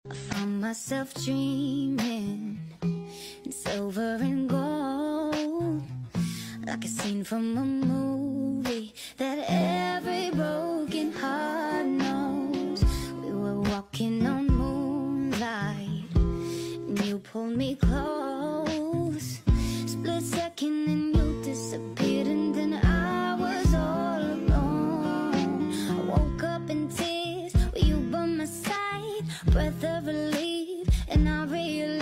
I found myself dreaming in silver and gold, like a scene from a movie that every broken heart knows. We were walking on moonlight and you pulled me close. Split second and you disappeared, and then I was all alone. I woke up in tears with you by my side, breath of relief, and I realized